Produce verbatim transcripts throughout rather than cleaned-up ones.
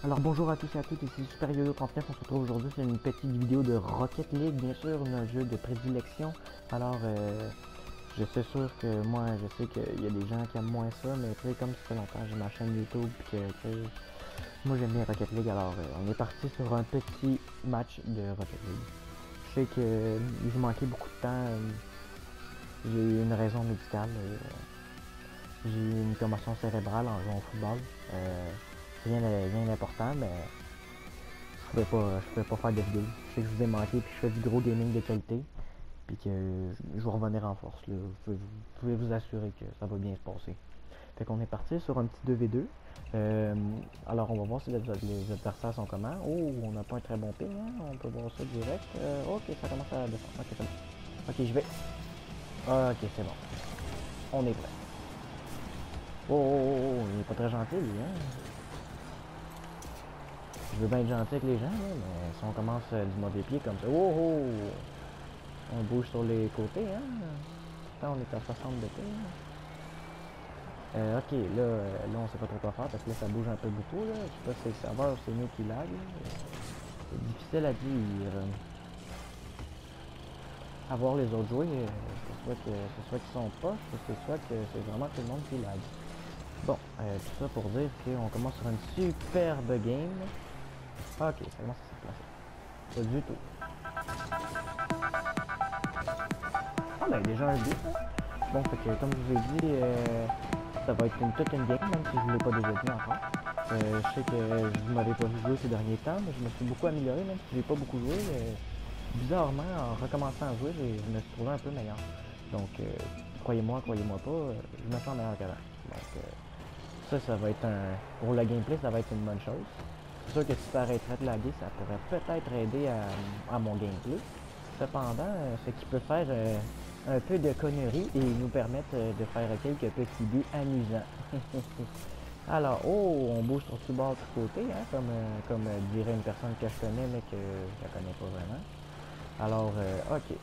Alors bonjour à tous et à toutes, ici Super Yo-Yo trente-neuf, on se retrouve aujourd'hui sur une petite vidéo de Rocket League, bien sûr, un jeu de prédilection. Alors, euh, je sais sûr que moi, je sais qu'il y a des gens qui aiment moins ça, mais tu sais, comme ça fait longtemps, j'ai ma chaîne YouTube, puis que, tu sais, moi j'aime bien Rocket League, alors euh, on est parti sur un petit match de Rocket League. Je sais que euh, je manquais beaucoup de temps, euh, j'ai eu une raison médicale, euh, j'ai eu une commotion cérébrale en jouant au football. Euh, rien d'important, mais je pouvais pas, je pouvais pas faire de vidéo. Je sais que je vous ai manqué, puis je fais du gros gaming de qualité, puis que je vais revenir en force. Là. Vous, pouvez, vous pouvez vous assurer que ça va bien se passer. Fait qu'on est parti sur un petit deux v deux. Euh, alors on va voir si les, les adversaires sont comment. Oh, on n'a pas un très bon ping, hein? On peut voir ça direct. Euh, ok, ça commence à descendre. Ok, c'est bon. Ok, je vais. Ok, c'est bon. On est prêt. Oh, oh, oh, oh, il est pas très gentil, lui, hein? Je veux bien être gentil avec les gens, là, mais si on commence euh, du mauvais pied comme ça, oh, oh, on bouge sur les côtés, hein. Là, on est à soixante de P. Euh, ok, là, euh, là, on sait pas trop quoi faire parce que là, ça bouge un peu beaucoup, là. Je sais pas si c'est le serveur, c'est nous qui lag. C'est difficile à dire. À voir les autres jouer, euh, c'est soit que c'est soit qu'ils sont poches, ou c'est soit que c'est vraiment tout le monde qui lag. Bon, euh, tout ça pour dire qu'on commence sur une superbe game. Ah, ok, ça commence à se placer. Pas du tout. Ah ben déjà un but. Bon, fait que comme je vous ai dit, euh, ça va être une, toute une game, même si je ne l'ai pas déjà dit encore. Euh, je sais que vous m'avez pas vu jouer ces derniers temps, mais je me suis beaucoup amélioré, même si j'ai pas beaucoup joué. Euh, bizarrement, en recommençant à jouer, je me suis trouvé un peu meilleur. Donc, euh, croyez-moi, croyez-moi pas, euh, je me sens meilleur qu'avant. Donc, euh, ça, ça va être un... Pour le gameplay, ça va être une bonne chose. C'est sûr que si ça arrêterait de laguer, ça pourrait peut-être aider à, à mon gameplay. Cependant, euh, ce qui peut faire euh, un peu de conneries et nous permettre euh, de faire quelques petits buts amusants. Alors, oh, on bouge sur tout bord, tout côté, hein, comme, euh, comme euh, dirait une personne que je connais, mais que je ne connais pas vraiment. Alors, euh, ok.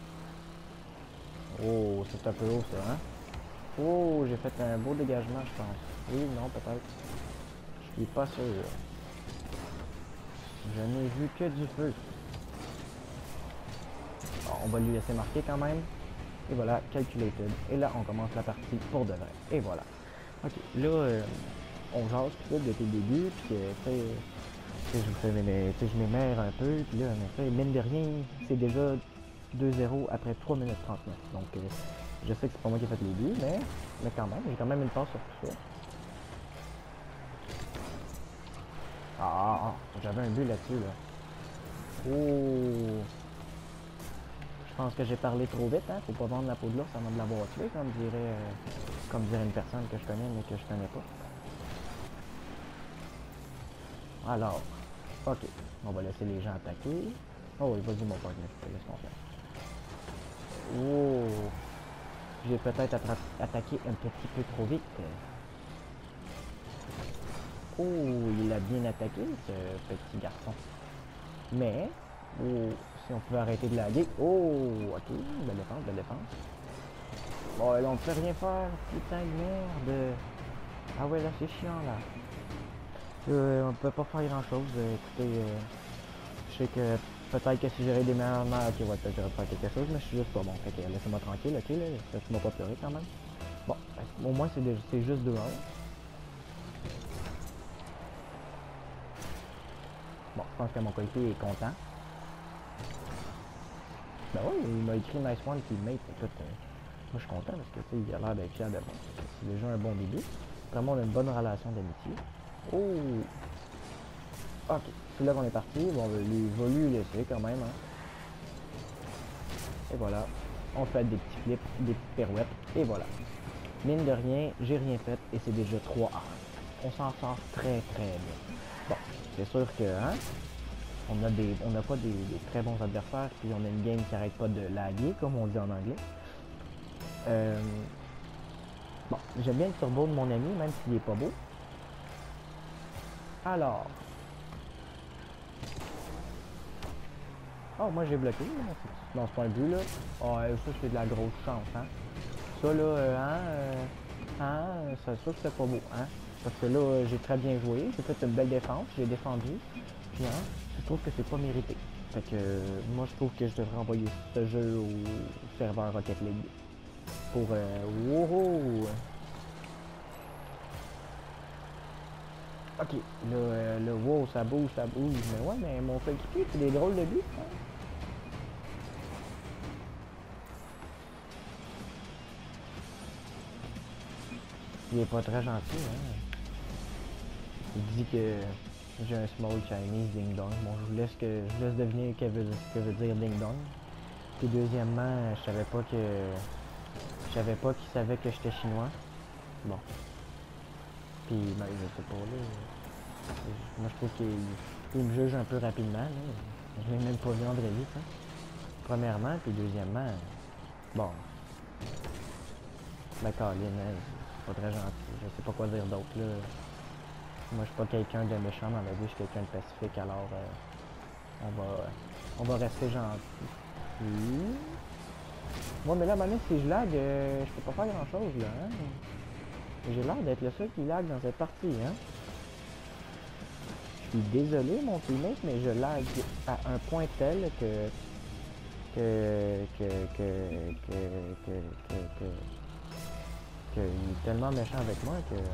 Oh, c'est un peu haut, ça, hein? Oh, j'ai fait un beau dégagement, je pense. Oui, non, peut-être. Je suis pas sûr. Je n'ai vu que du feu. Bon, on va lui laisser marquer quand même. Et voilà, calculated. Et là, on commence la partie pour de vrai. Et voilà. Ok, là, euh, on jase tout depuis le début, puis euh, tu sais, je vous fais mes, je m'émère un peu, puis là, mais mine de rien, c'est déjà deux zéro après trois minutes trente-neuf. Donc, euh, je sais que c'est pas moi qui ai fait les buts, mais, mais quand même, j'ai quand même une passe sur tout ça. Ah, ah, j'avais un but là-dessus, là. Oh! Je pense que j'ai parlé trop vite, hein. Faut pas vendre la peau de l'ours avant de l'avoir tué, comme dirait, euh, comme dirait une personne que je connais, mais que je connais pas. Alors, ok, on va laisser les gens attaquer. Oh, il vas-y mon partner, je te laisse confiance. Oh! J'ai peut-être attaqué un petit peu trop vite. Oh, il a bien attaqué, ce petit garçon. Mais, oh, si on pouvait arrêter de laguer. Oh, ok, belle défense, belle défense. Bon, là, on peut rien faire, putain de merde. Ah ouais, là, c'est chiant, là. Euh, on peut pas faire grand chose. Euh, écoutez, euh, je sais que peut-être que si j'aurais des meilleures mains, ok, ouais, peut-être j'aurais faire quelque chose, mais je suis juste pas bon. Fait que laissez-moi tranquille, ok, là. Laissez-moi pas pleurer quand même. Bon, au moins, c'est juste deux un. Bon, je pense que mon coéquipier est content. Ben oui, il m'a écrit Nice One Teammate. Écoute, euh, moi je suis content parce que tu sais, il a l'air d'être fier de moi. C'est déjà un bon début. Vraiment, on a une bonne relation d'amitié. Oh! Ok, c'est là qu'on est parti. Bon, on va lui, va lui laisser quand même. Hein. Et voilà. On fait des petits flips, des petites pirouettes. Et voilà. Mine de rien, j'ai rien fait et c'est déjà trois A. On s'en sort très très bien. Bon, c'est sûr que, hein? On a des, on n'a pas des, des très bons adversaires, puis on a une game qui arrête pas de laguer, comme on dit en anglais. Euh, bon, j'aime bien le turbo de mon ami, même s'il est pas beau. Alors. Oh, moi j'ai bloqué. Non, c'est pas un but, là. Oh, ça, c'est de la grosse chance, hein. Ça, là, euh, hein, euh, hein, c'est sûr que c'est pas beau, hein. Parce que là, euh, j'ai très bien joué, j'ai fait une belle défense, j'ai défendu. Puis, hein, je trouve que c'est pas mérité. Fait que, euh, moi, je trouve que je devrais envoyer ce jeu au serveur Rocket League. Pour, euh, wow! Ok, là, euh, là, wow, ça bouge, ça bouge. Mais ouais, mais mon coéquipier, c'est des drôles de buts, hein. Il est pas très gentil, hein. Il dit que j'ai un small Chinese ding dong. Bon, je vous laisse que je vous laisse deviner ce que veut, ce que veut dire ding dong. Puis deuxièmement, je savais pas que je savais pas qu'il savait que j'étais chinois. Bon. Puis ben, je sais pas là. Moi je trouve qu'il me juge un peu rapidement. Là. Je l'ai même pas vu en vrai vie, ça. Premièrement, puis deuxièmement, bon. Ben Colin, hein, c'est pas très gentil. Je sais pas quoi dire d'autre là. Moi je suis pas quelqu'un de méchant dans la vie, je suis quelqu'un de pacifique, alors euh, on va on va rester gentil. Oui. Moi mais là maintenant si je lag, euh, je peux pas faire grand chose là, hein. J'ai l'air d'être le seul qui lag dans cette partie, hein. Je suis désolé mon teammate, mais je lag à un point tel que que que que que que que que, que il est tellement méchant avec moi que.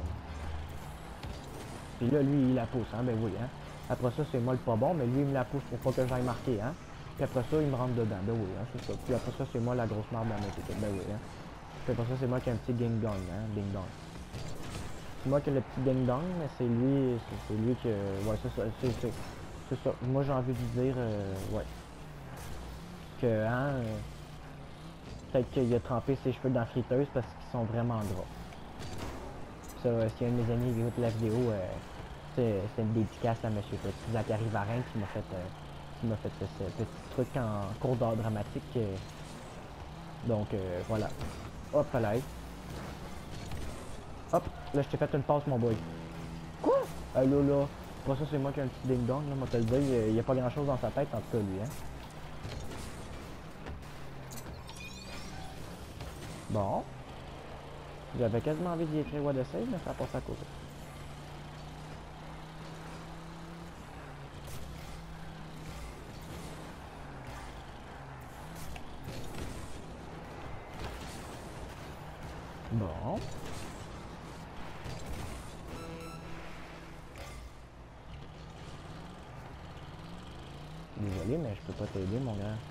Puis là, lui, il la pousse, hein, ben oui, hein. Après ça, c'est moi le pas bon, mais lui, il me la pousse pour pas que j'aille marquer, hein. Puis après ça, il me rentre dedans, ben oui, hein, c'est ça. Puis après ça, c'est moi la grosse marde dans notre équipe, ben oui, hein. Puis après ça, c'est moi qui ai un petit ding dong, hein, ding dong. C'est moi qui ai le petit ding dong, mais c'est lui, c'est lui que, ouais, c'est ça, c'est c'est ça. Moi, j'ai envie de dire, euh, ouais, que, hein, euh, peut-être qu'il a trempé ses cheveux dans la friteuse parce qu'ils sont vraiment gras. Ça, euh, si un de mes amis écoute la vidéo, euh, c'est une dédicace à M. Petit Zachary Varin qui m'a fait, euh, qui m'a fait ce, ce petit truc en cours d'art dramatique. Euh, donc euh, voilà. Hop là. Hop, là je t'ai fait une passe mon boy. Quoi? Ah là là. Pas ça, c'est moi qui ai un petit ding dong, là, moi te le dire, il n'y a pas grand chose dans sa tête en tout cas lui, hein. Bon. J'avais quasiment envie d'y écrire what the save, mais ça a passé à côté. Bon. Désolé, mais je peux pas t'aider, mon grand.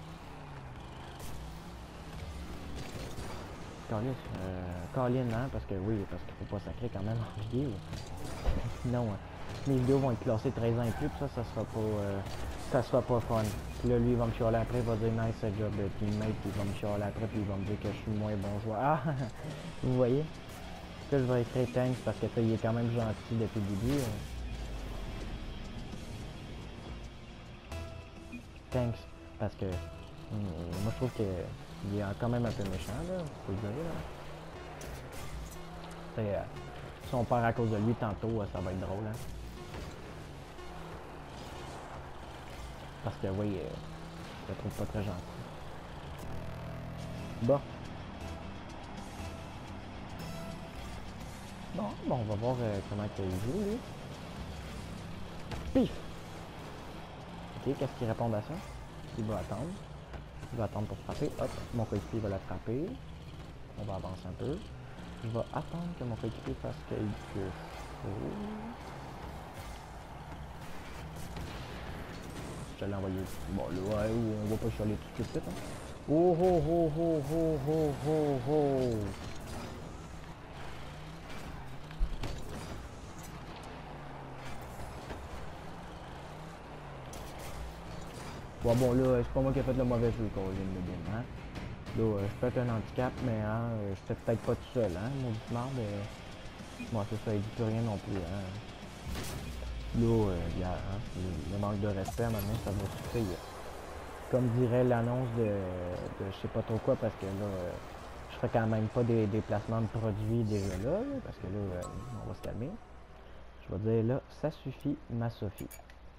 Colin, euh, Colin, hein, parce que oui, parce qu'il faut pas sacrer quand même en vidéo. Sinon, euh, mes vidéos vont être classées treize ans et plus, puis ça, ça sera pas, euh, ça sera pas fun. Puis là, lui, il va me chialer après, il va dire nice job de teammate, puis il va me chialer après, puis il va me dire que je suis moins bon joueur. Ah, vous voyez? Là, je vais écrire thanks parce que ça, il est quand même gentil depuis le début. Euh. Thanks, parce que euh, moi, je trouve que il est quand même un peu méchant, là, faut le dire, là. C'est, euh, si on perd à cause de lui tantôt, euh, ça va être drôle, hein. Parce que, oui, euh, je le trouve pas très gentil. Bon. Bon, bon, on va voir euh, comment il joue, lui. Pif! Ok, qu'est-ce qu'il répond à ça? Il va attendre. Il va attendre pour frapper. Hop, mon coéquipier va la frapper. On va avancer un peu. Je vais attendre que mon coéquipier fasse quelque chose. Je te l'ai envoyé. Bon, là, ouais, on va pas chialer tout de suite. Hein. Oh, oh, oh, oh, oh, oh, oh, oh. Bon, bon, là, c'est pas moi qui ai fait le mauvais jeu, Colin, le bien, hein. Là, euh, je peux être un handicap, mais hein, euh, je suis peut-être pas tout seul, hein, mon petit marde. Euh... Bon, c'est ça, il dit plus rien non plus, hein. Là, euh, bien, hein, le, le manque de respect, maintenant, ça va suffire. Comme dirait l'annonce de, de je sais pas trop quoi, parce que là, euh, je ferai quand même pas des déplacements de produits déjà là, là parce que là, euh, on va se calmer. Je vais dire là, ça suffit, ma Sophie.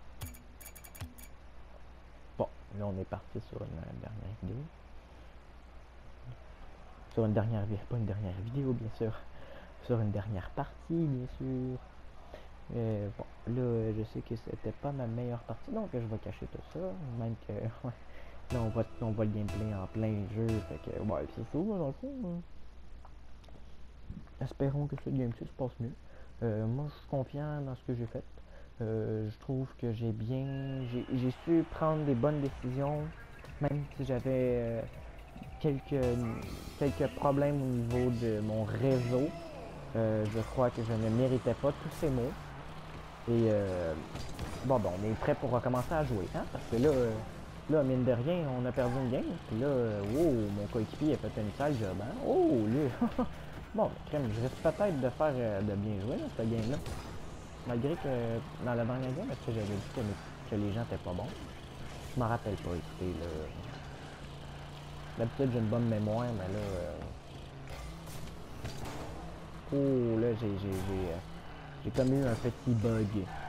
Bon, là, on est parti sur une euh, dernière vidéo. Sur une dernière vidéo, pas une dernière vidéo, bien sûr. sur une dernière partie, bien sûr. Euh, bon, là, je sais que c'était pas ma meilleure partie, donc je vais cacher tout ça, même que, ouais, là, on voit, on voit le gameplay en plein jeu, fait que, ouais, c'est ça, dans le fond. Hein. Espérons que ce gameplay se passe mieux. Euh, moi, je suis confiant dans ce que j'ai fait. Euh, je trouve que j'ai bien, j'ai su prendre des bonnes décisions, même si j'avais euh, quelques, quelques problèmes au niveau de mon réseau. Euh, je crois que je ne méritais pas tous ces mots. Et euh, bon, ben, on est prêt pour recommencer à jouer, hein? Parce que là, euh, là, mine de rien, on a perdu une game. Puis là, euh, wow, mon coéquipier a fait une sale job, hein? Oh, lui! Bon, ben, crème, je risque peut-être de faire euh, de bien jouer dans cette game-là. Malgré que dans la dernière game, est-ce que j'avais dit que, que les gens étaient pas bons? Je m'en rappelle pas, écoutez, là. D'habitude, j'ai une bonne mémoire, mais là. Euh... Oh, là, j'ai. J'ai j'ai, euh, j'ai comme eu un petit bug.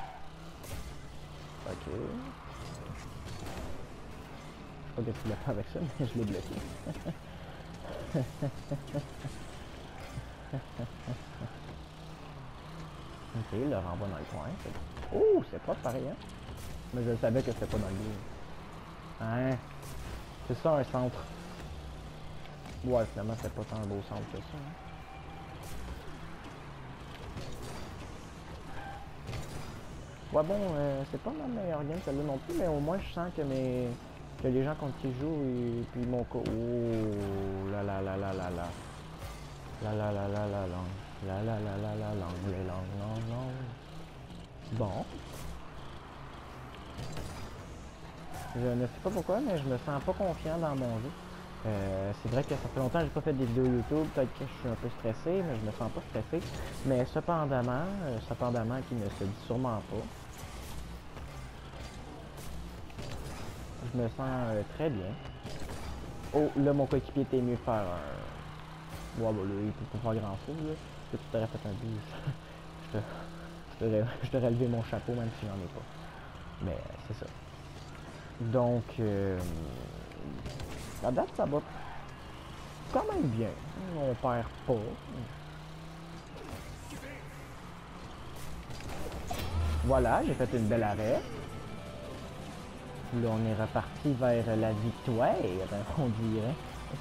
Ok. Je sais pas ce que tu voulais faire avec ça, mais je l'ai bloqué. Ok, le renvoi dans le coin. Oh, c'est pas pareil, hein? Mais je savais que c'était pas dans le but. Hein? C'est ça un centre. Ouais, finalement, c'est pas tant un beau centre que ça. Hein? Ouais, bon, euh, c'est pas ma meilleure game celle-là non plus, mais au moins je sens que mes. Que les gens contre qui je joue et puis mon co. Oh là là là là là là. La la la la la langue. La la la la la langue. Les langues, langue, langue. Bon. Je ne sais pas pourquoi, mais je me sens pas confiant dans mon jeu. Euh, c'est vrai que ça fait longtemps que j'ai pas fait des vidéos YouTube, peut-être que je suis un peu stressé, mais je me sens pas stressé. Mais cependant, euh, cependant qui ne se dit sûrement pas, je me sens euh, très bien. Oh, là mon coéquipier était mieux de faire un... Ouais, bah là, il peut pas faire grand chose, là. Là, tu t'aurais fait un but. je te... Je t'aurais je t'aurais levé mon chapeau, même si j'en ai pas. Mais euh, c'est ça. Donc, euh... la date, ça va quand même bien. On perd pas. Voilà, j'ai fait une belle arrêt. Là, on est reparti vers la victoire, on dirait.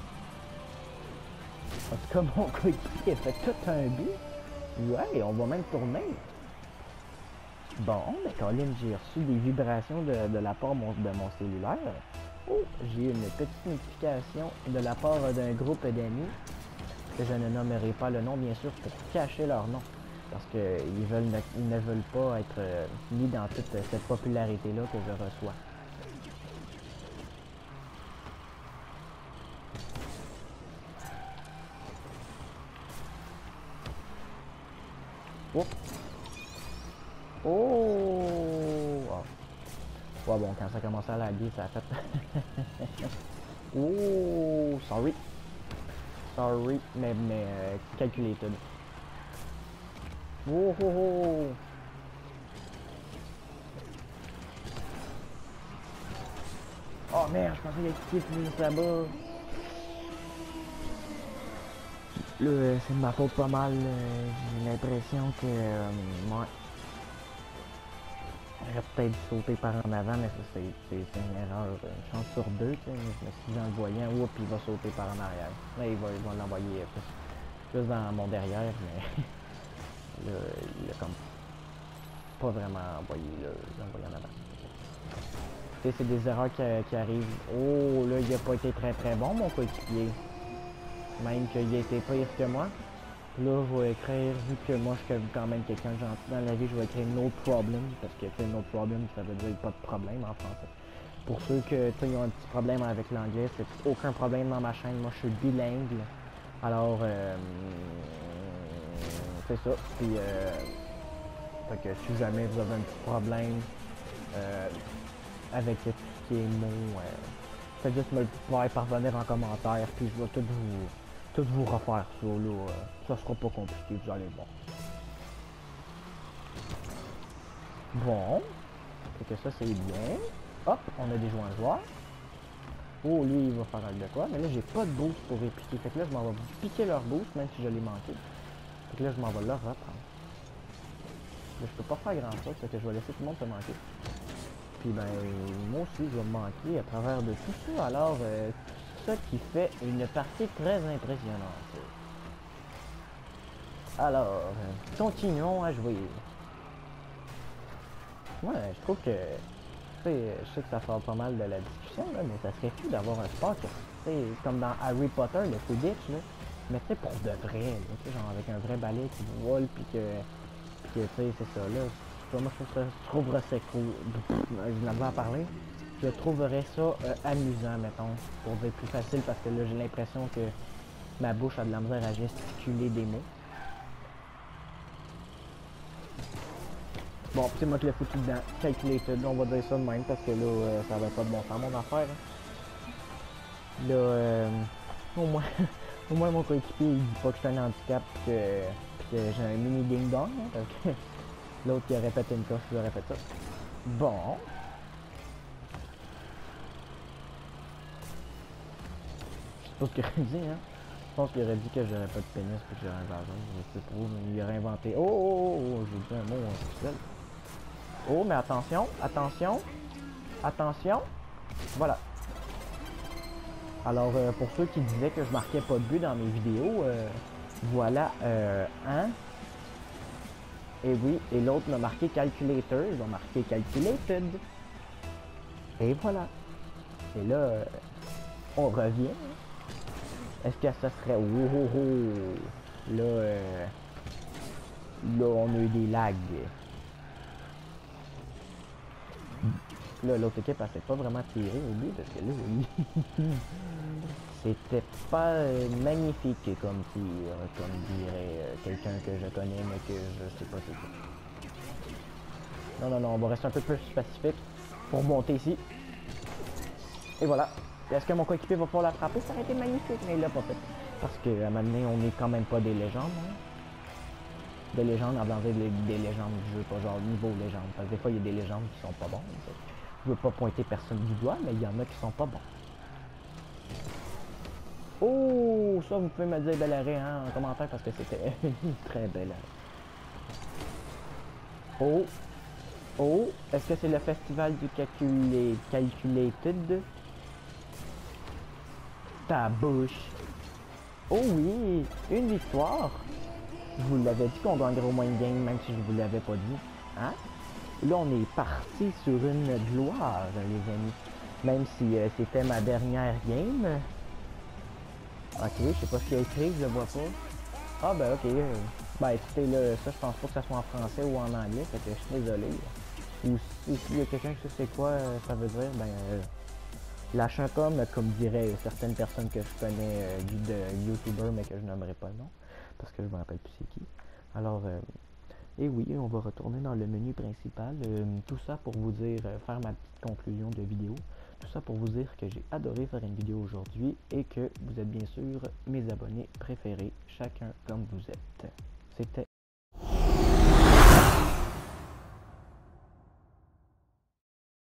En tout cas, mon coéquipier a fait tout un but. Ouais, on va même tourner. Bon, ben Colin, j'ai reçu des vibrations de, de la part mon, de mon cellulaire. Oh, j'ai eu une petite notification de la part d'un groupe d'amis, que je ne nommerai pas le nom, bien sûr, pour cacher leur nom. Parce qu'ils veulent ne, ils ne veulent pas être euh, mis dans toute cette popularité-là que je reçois. Oh! Oh! Oh. Ouais, bon, quand ça a commencé à laguer, ça a fait... Oh! Sorry! Sorry, mais, mais euh, calculated. Oh, oh, oh! Oh merde, je pensais qu'il y a qui qui juste là-bas. Là, euh, c'est de ma faute pas mal. Euh, J'ai l'impression que... Euh, ouais. J'aurais peut-être sauté par en avant, mais ça, c'est une erreur. Une chance sur deux, tu sais. Je me suis dit en le voyant, oups, il va sauter par en arrière. Là, il va, il va l'envoyer plus, plus dans mon derrière, mais... là, il a comme... pas vraiment envoyé, là. Il l'a envoyé en avant. Tu sais, c'est des erreurs qui, qui arrivent. Oh, là, il a pas été très très bon, mon coéquipier. Même qu'il a été pire que moi. Là, je vais écrire, vu que moi je suis quand même quelqu'un de gentil dans la vie, je vais écrire no problem, parce que tu sais, no problem, ça veut dire pas de problème en français. Pour ceux que, tu sais, ils ont un petit problème avec l'anglais, c'est aucun problème dans ma chaîne, moi je suis bilingue. Alors, euh, c'est ça. Puis, euh, fait que si jamais vous avez un petit problème euh, avec tout ce qui est mots, euh, faites juste me le faire parvenir en commentaire, puis je vais tout vous... tout vous refaire ça, là, euh, ça sera pas compliqué, vous allez voir. Bon, fait que ça c'est bien. Hop, on a des joints joueurs. Oh, lui il va faire un de quoi, mais là j'ai pas de boost pour répliquer, fait que là je m'en vais piquer leur boost, même si je l'ai manqué. Fait que là, je m'en vais là reprendre. Là, je peux pas faire grand chose, c'est que je vais laisser tout le monde se manquer. Puis ben, moi aussi, je vais me manquer à travers de tout ça. Alors, euh, tout ça qui fait une partie très impressionnante. Alors, euh, continuons à jouer. Moi, ouais, je trouve que, tu sais, je sais que ça fait pas mal de la discussion, là, mais ça serait fou d'avoir un sport que, tu sais, comme dans Harry Potter, le Quidditch, là, mais tu sais, pour de vrai, là, tu sais, genre avec un vrai balai qui vole, puis que, puis que, tu sais, c'est ça, là. Moi, je, trouve ça, je trouverais ça cool. Je n'avais à parler. Je trouverais ça euh, amusant, mettons, pour dire plus facile, parce que là, j'ai l'impression que ma bouche a de la misère à gesticuler des mots. Bon, c'est moi qui l'ai foutu dedans. Calculated, on va dire ça de même, parce que là, euh, ça va pas de bon sens, mon affaire. Hein. Là, euh, au moins, au moins, mon coéquipier, il dit pas que je suis un handicap, que, que j'ai un mini ding-dong, hein, parce que l'autre qui a répété une coche, il a répété ça. Bon. Je sais pas ce qu'il aurait dit, hein. Je pense qu'il aurait dit que j'aurais pas de pénis puis que j'aurais un vagin. Je sais pas, mais il aurait inventé. Oh, oh, oh, oh, j'ai dit un mot officiel. Oh, mais attention, attention, attention. Voilà. Alors, euh, pour ceux qui disaient que je marquais pas de but dans mes vidéos, euh, voilà euh, un. Et oui, et l'autre m'a marqué calculator, il m'a marqué calculated. Et voilà. Et là, euh, on revient. Est-ce que ça serait... Oh, oh, oh. Là, euh... là, on a eu des lags. Là, l'autre équipe, elle s'est pas vraiment tirée au but, parce que là, c'était pas euh, magnifique comme tir, comme dirait euh, quelqu'un que je connais, mais que je sais pas c'est quoi. Non, non, non, on va rester un peu plus pacifique pour monter ici. Et voilà. Est-ce que mon coéquipier va pouvoir la frapper? Ça aurait été magnifique, mais il l'a pas fait. Parce qu'à un moment donné, on n'est quand même pas des légendes. Hein? Des légendes, en blanc des, des légendes du jeu, pas genre niveau légende. Parce que des fois, il y a des légendes qui sont pas bons. Je veux pas pointer personne du doigt, mais il y en a qui sont pas bons. Oh, ça, vous pouvez me dire bel arrêt hein, en commentaire parce que c'était une très belle arrêt. Oh, oh, est-ce que c'est le festival du calculé, calculated? Ta bouche. Oh oui, une victoire. Je vous l'avais dit qu'on gagnerait au moins une game, même si je vous l'avais pas dit. Hein? Là, on est parti sur une gloire, les amis. Même si euh, c'était ma dernière game. Ok, je sais pas ce qu'il y a écrit, je le vois pas. Ah ben ok. Ben écoutez, là, ça je pense pas que ça soit en français ou en anglais, fait que je suis désolé. Ou si il y a quelqu'un qui sait quoi euh, ça veut dire, ben... Euh, lâche un com, comme diraient certaines personnes que je connais euh, de youtubeurs, mais que je nommerai pas le nom, parce que je me rappelle plus c'est qui. Alors, euh, et oui, on va retourner dans le menu principal. Euh, tout ça pour vous dire, euh, faire ma petite conclusion de vidéo. Tout ça pour vous dire que j'ai adoré faire une vidéo aujourd'hui et que vous êtes bien sûr mes abonnés préférés, chacun comme vous êtes. C'était